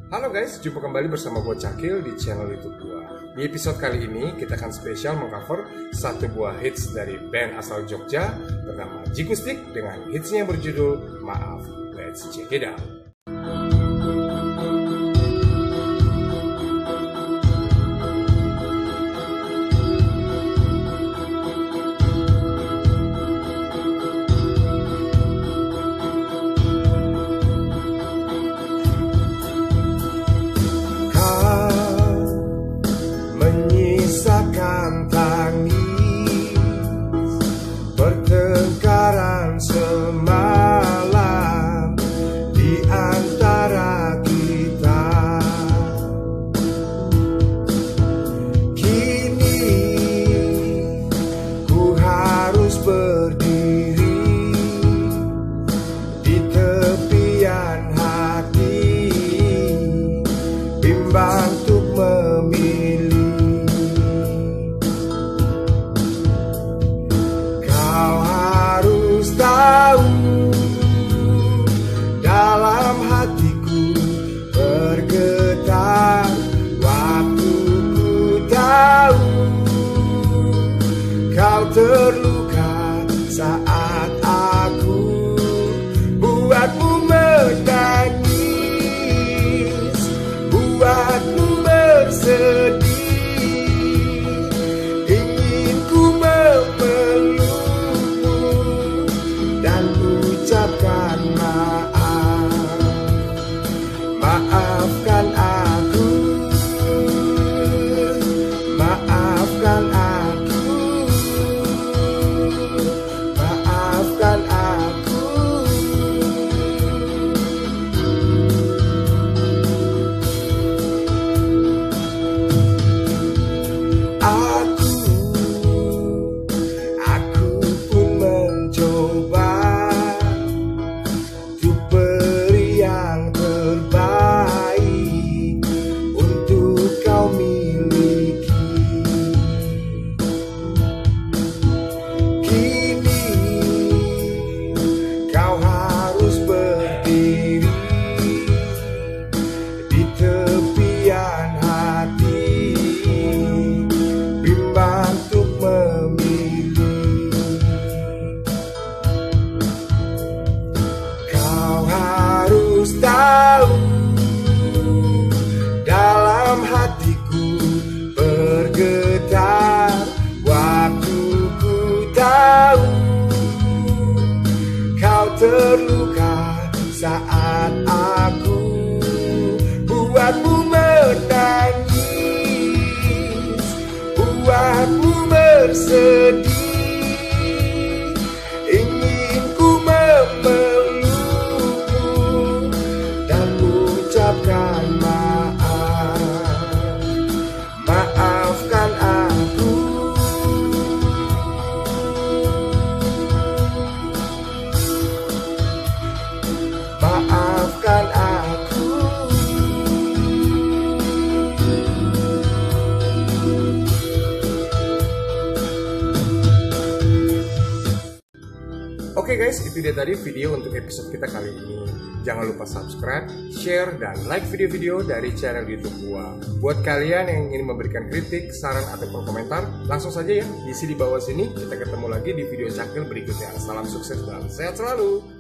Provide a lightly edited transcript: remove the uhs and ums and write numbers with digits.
Halo guys, jumpa kembali bersama gue Cakil di channel YouTube gue. Di episode kali ini kita akan spesial mengcover satu buah hits dari band asal Jogja bernama Jikustik dengan hitsnya yang berjudul Maaf. Let's check it out. Menyisakan tangis pertengkaran semalam di antara kita. Kini ku harus berdiri di tepian hati, bimbang untuk memilih. Tahu dalam hatiku bergetar waktu ku tahu kau terluka saat aku buatmu menangis, buatmu bersedih. Ingin ku ucapkan maaf, maafkan aku, maafkan aku, maafkan aku. Aku pun mencoba tahu dalam hatiku bergetar waktu ku tahu kau terluka saat aku buatmu menangis, buatmu bersedih. Ingin ku ucapkan maaf, maafkan aku, maafkan aku. Oke guys, itu dia tadi video untuk episode kita kali ini. Jangan lupa subscribe, share, dan like video-video dari channel YouTube gua. Buat kalian yang ingin memberikan kritik, saran, ataupun komentar, langsung saja ya, isi di bawah sini. Kita ketemu lagi di video Cakil berikutnya. Salam sukses dan sehat selalu.